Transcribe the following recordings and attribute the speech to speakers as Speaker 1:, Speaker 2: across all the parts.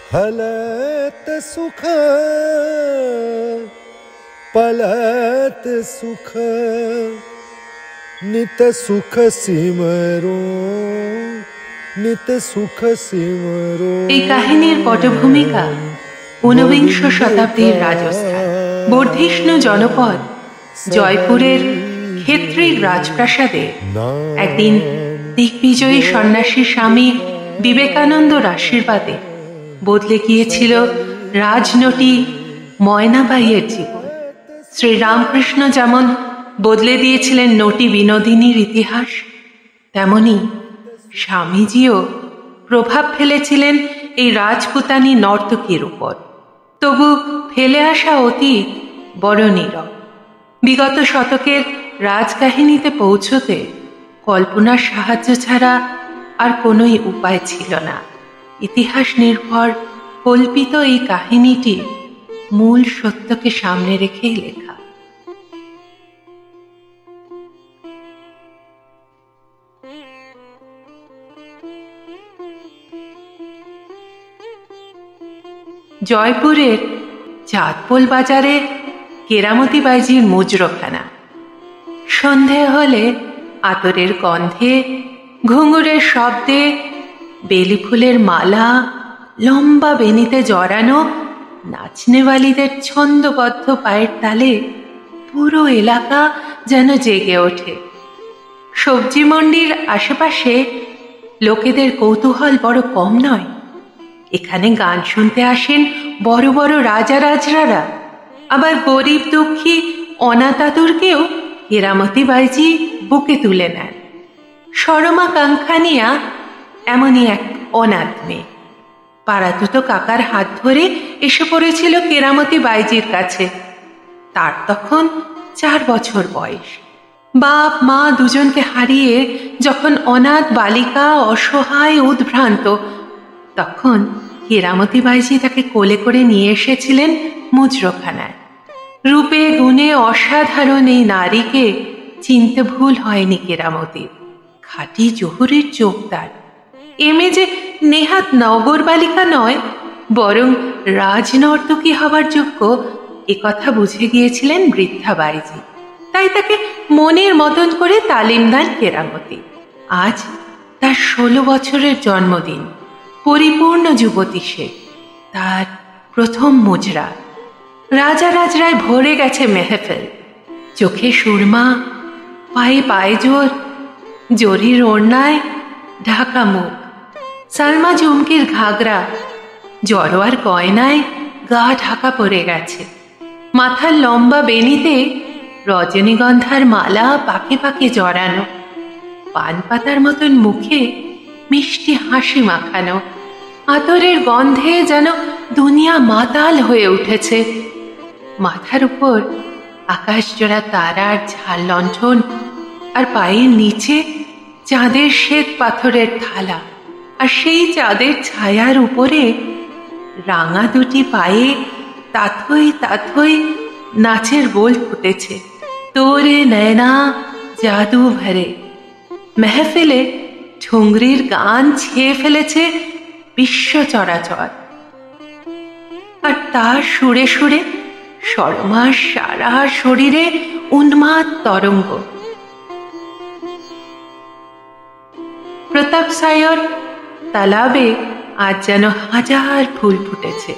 Speaker 1: हलत सुख पलत सुख नित सुख सिमरो नित सुख सिमरो।
Speaker 2: এই কাহিনীর পটভূমিকা ঊনবিংশ শতাব্দীর রাজস্থান। বর্ধিষ্ণু জনপদ জয়পুরের ক্ষেত্রীর রাজপ্রাসাদে একদিন দিগ্বিজয়ী সন্ন্যাসী স্বামী বিবেকানন্দর আশীর্বাদে বদলে গিয়েছিল রাজনটি ময়নাবাইয়ের জীবন। শ্রীরামকৃষ্ণ যেমন বদলে দিয়েছিলেন নটি বিনোদিনীর ইতিহাস, তেমনি স্বামীজিও প্রভাব ফেলেছিলেন এই রাজপুতানী নর্তকীর উপর। তবু ফেলে আসা অতীত বড় নীরব। বিগত শতকের রাজকাহিনীতে পৌঁছতে কল্পনার সাহায্য ছাড়া আর কোনোই উপায় ছিল না। ইতিহাস নির্ভর কল্পিত এই কাহিনীটি মূল সত্যকে সামনে রেখেই লেখা। জয়পুরের চাঁদপোল বাজারে কেরামতি বাইজির মুজরখানা। সন্ধে হলে আতরের গন্ধে, ঘুঙুরের শব্দে, বেলি ফুলের মালা, লম্বা বেনিতে জড়ানো নাচনেওয়ালিদের ছন্দবদ্ধ পায়ের তালে পুরো এলাকা যেন জেগে ওঠে। সবজি মন্ডির আশেপাশে লোকেদের কৌতূহল বড় কম নয়। এখানে গান শুনতে আসেন বড় বড় রাজা রাজরারা, আবার গরিব দুঃখী অনাথাতুরকেও কেরামতি বাইজি বুকে তুলে নেন। সরমা কাঙ্খানিয়া এমনই এক অনাথ মেয়ে। পাড়াতুতো কাকার হাত ধরে এসে পড়েছিল কেরামতি বাইজির কাছে। তার তখন 4 বছর বয়স। বাপ মা দুজনকে হারিয়ে যখন অনাথ বালিকা অসহায় উদ্ভ্রান্ত, তখন কেরামতি বাইজি তাকে কোলে করে নিয়ে এসেছিলেন মুজরখানায়। রূপে গুণে অসাধারণ এই নারীকে চিনতে ভুল হয়নি কেরামতির। খাঁটি জহুরের চোখদার। এমে যে নেহাত নগর বালিকা নয়, বরং রাজনর্তকী হবার যোগ্য একথা বুঝে গিয়েছিলেন বৃদ্ধা বাইজি। তাই তাকে মনের মতন করে তালিম দেন কেরামতি। আজ তার 16 বছরের জন্মদিন। পরিপূর্ণ যুবতী সে। তার প্রথম মুজরা। রাজা রাজরায় ভরে গেছে মেহফিল। চোখে সুরমা, পায়ে পায়জোর, জরির ওড়নায় ঢাকা মুখ, সালমা ঝুমকির ঘাগরা, জড়োয়ার গয়নায় গা ঢাকা পড়ে গেছে। মাথার লম্বা বেনিতে রজনীগন্ধার মালা পাকে পাকে জড়ানো, পান পাতার মতন মুখে মিষ্টি হাসি মাখানো। আতরের গন্ধে যেন দুনিয়া মাতাল হয়ে উঠেছে। মাথার উপর আকাশজোড়া তারার ঝাল লণ্ঠন, আর পায়ের নিচে চাঁদের শ্বেত পাথরের থালা। আর সেই চাঁদের ছায়ার উপরে রাঙা দুটি পায়ে তাথই তাথই নাচের বোল ফুটেছে। তোরে নয়না জাদু ভরে। মেহফিলে ঠুংরির গান ছেয়ে ফেলেছে বিশ্ব চরাচর। আর তার সুরে সুরে সরমার সারা শরীরে উন্মাদ তরঙ্গ। প্রতাপ সায়র তালাবে আজ যেন হাজার ফুল ফুটেছে।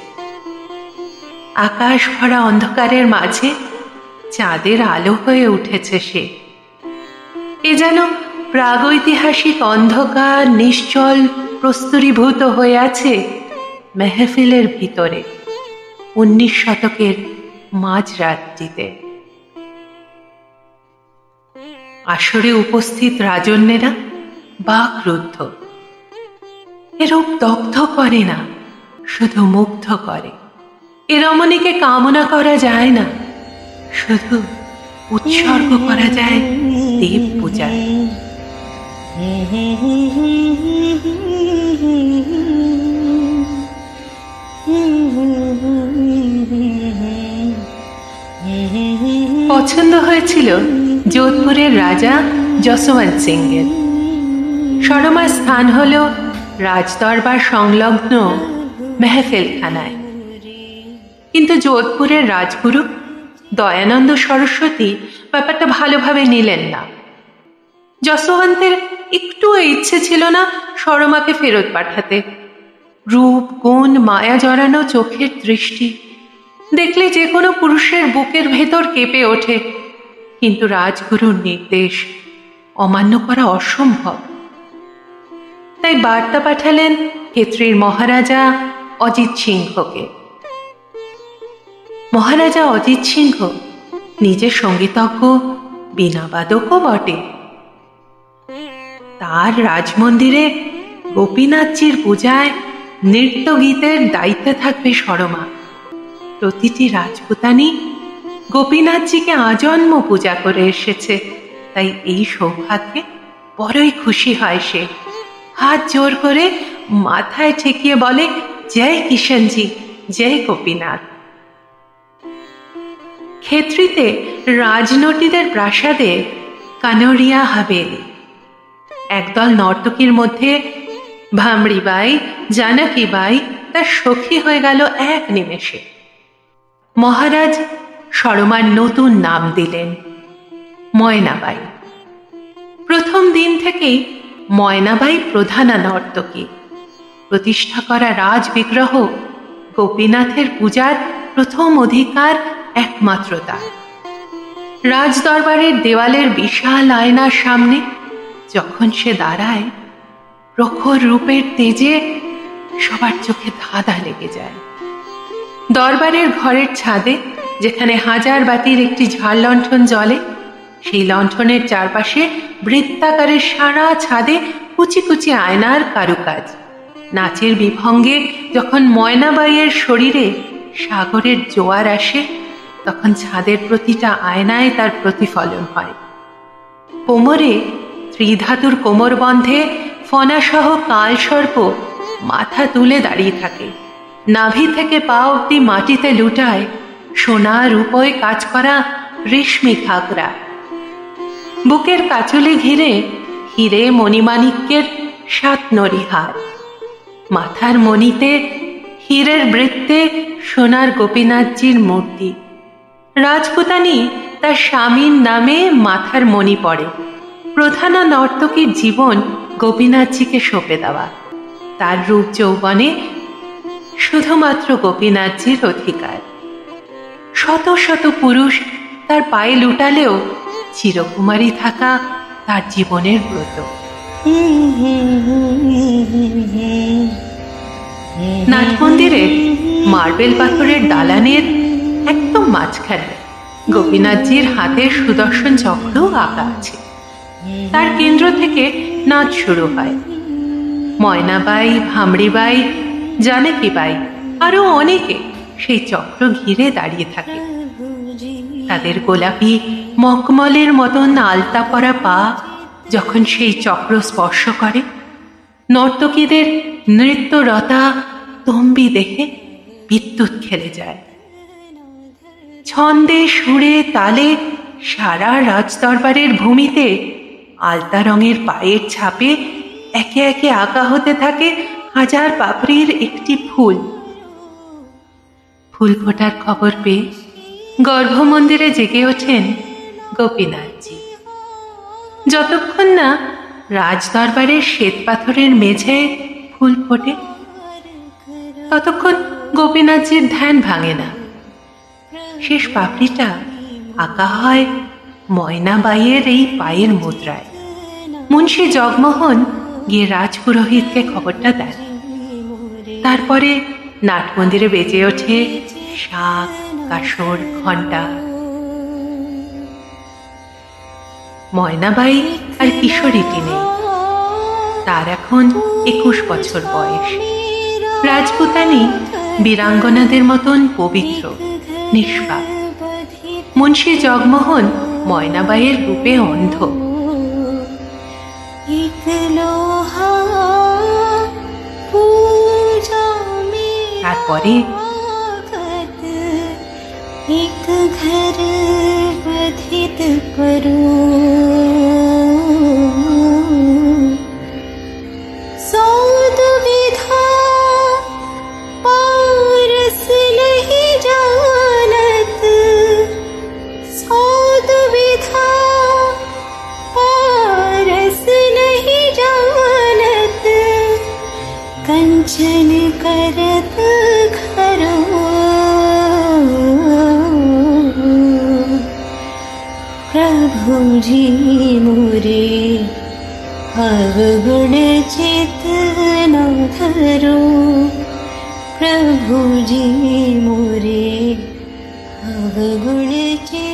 Speaker 2: আকাশ ভরা অন্ধকারের মাঝে চাঁদের আলো হয়ে উঠেছে সে। এ যেন প্রাগৈতিহাসিক অন্ধকার নিশ্চল প্রস্তরীভূত হয়ে আছে মেহফিলের ভিতরে 19 শতকের মাঝরাত্রিতে। আসরে উপস্থিত রাজন্যেরা বাকরুদ্ধ। এরূপ দগ্ধ করে না, শুধু মুগ্ধ করে। এ রমণীকে কামনা করা যায় না, শুধু উৎসর্গ করা যায় দেব পূজায়। পছন্দ হয়েছিল যোধপুরের রাজা যশবন্ত সিংয়ের। সরমার স্থান হল রাজদরবার সংলগ্ন মেহফিলখানায়। কিন্তু যোধপুরের রাজগুরু দয়ানন্দ সরস্বতী ব্যাপারটা ভালোভাবে নিলেন না। যশোবন্তের একটুও ইচ্ছে ছিল না সরমাকে ফেরত পাঠাতে। রূপ, গুণ, মায়া জড়ানো চোখের দৃষ্টি দেখলে যে কোনো পুরুষের বুকের ভেতর কেঁপে ওঠে, কিন্তু রাজগুরুর নির্দেশ অমান্য করা অসম্ভব। তাই বার্তা পাঠালেন ক্ষেত্রীর মহারাজা অজিত সিংহকে। মহারাজা অজিত সিংহ নিজে সঙ্গীতজ্ঞ, বীণাবাদকও বটে। তার রাজমন্দিরে গোপীনাথজির পূজায় নৃত্য গীতের দায়িত্বে থাকবে সরমা। প্রতিটি রাজপুতানি গোপীনাথজিকে আজন্ম পূজা করে এসেছে, তাই এই সৌভাগ্যে বড়ই খুশি হয় সে। হাত জোর করে মাথায় ঠেকিয়ে বলে, জয় কিষণজি, জয় গোপীনাথ। ক্ষেত্রীতে রাজনটীদের প্রাসাদে কানোরিয়া হাভেলি। একদল নর্তকীর মধ্যে ভামড়িবাই, জানকীবাই তার সখী হয়ে গেল এক নিমেষে। মহারাজ সরমার নতুন নাম দিলেন ময়নাবাই। প্রথম দিন থেকেই ময়নাবাই প্রধানা নর্তকী। প্রতিষ্ঠা করা রাজ বিগ্রহ গোপীনাথের পূজার প্রথম অধিকার একমাত্র তার। রাজদরবারের দেওয়ালের বিশাল আয়নার সামনে যখন সে দাঁড়ায়, প্রখর রূপের তেজে সবার চোখে ধাঁধা লেগে যায়। দরবারের ঘরের ছাদে যেখানে হাজার বাতির একটি ঝাড় লণ্ঠন জ্বলে, সেই লণ্ঠনের চারপাশে বৃত্তাকারের সারা ছাদে কুচি কুচি আয়নার কারুকাজ। নাচের বিভঙ্গে যখন ময়নাবাইয়ের শরীরে সাগরের জোয়ার আসে, তখন ছাদের প্রতিটা আয়নায় তার প্রতিফলন হয়। কোমরে ত্রিধাতুর কোমরবন্ধে ফণাসহ কালসর্প মাথা তুলে দাঁড়িয়ে থাকে। নাভি থেকে পা অব্দি মাটিতে লুটায় সোনা রূপোয় কাজ করা রেশমি ঘাগরা। বুকের কাচলে ঘিরে হিরে মণিমাণিক্যের 7 নড়িহার। মাথার মণিতে হীরের বৃত্তে সোনার গোপীনাথজির মূর্তি। রাজপুতানি তার স্বামীর নামে মাথার মণি পড়ে। প্রধানা নর্তকীর জীবন গোপীনাথজিকে সঁপে দেওয়া। তার রূপ যৌবনে শুধুমাত্র গোপীনাথজির অধিকার। শত শত পুরুষ তার পায়ে লুটালেও চিরকুমারী থাকা তার জীবনের ব্রত। নাটমন্দিরের মার্বেল পাথরের দালানের একদম মাঝখানে গোপীনাথজির হাতের সুদর্শন চক্র আঁকা আছে। তার কেন্দ্র থেকে নাচ শুরু হয়। ময়নাবাই, ভামড়িবাই, জানকীবাই আরো অনেকে সেই চক্র ঘিরে দাঁড়িয়ে থাকে। তাদের গোলাপি মকমলের মতন আলতা পরা পা যখন সেই চক্র স্পর্শ করে, নর্তকীদের নৃত্যরতা তম্বি দেখে বিদ্যুৎ খেলে যায়। ছন্দে সুরে তালে সারা রাজদরবারের ভূমিতে আলতা রঙের পায়ের ছাপে একে একে আঁকা হতে থাকে হাজার পাপড়ির একটি ফুল। ফুল ফোটার খবর পেয়ে গর্ভমন্দিরে জেগে ওঠেন গোপীনাথজি। যতক্ষণ না রাজদরবারের শ্বেত পাথরের মেঝেয় ফুল ফোটে, ততক্ষণ গোপীনাথজির ধ্যান ভাঙে না। শেষ পাপড়িটা আঁকা হয় ময়নাবাইয়ের এই পায়ের মুদ্রায়। মুন্সী জগমোহন গিয়ে রাজপুরোহিতকে খবরটা দেন। তারপরে নাটমন্দিরে বেজে ওঠে শাঁখ, কাসর, ঘণ্টা। ময়নাবাই আর কিশোরীটি নেই, তার এখন 21 বছর বয়স। রাজপুতানি বীরাঙ্গনাদের মতন পবিত্র, নিষ্পাপ। মুন্সী জগমোহন ময়নাবাইয়ের রূপে অন্ধ। তারপরে
Speaker 3: एक घर बधित करो, सौद विधा जी मोरे अवगुण चित न धरो, प्रभु जी मोरे अवगुण चित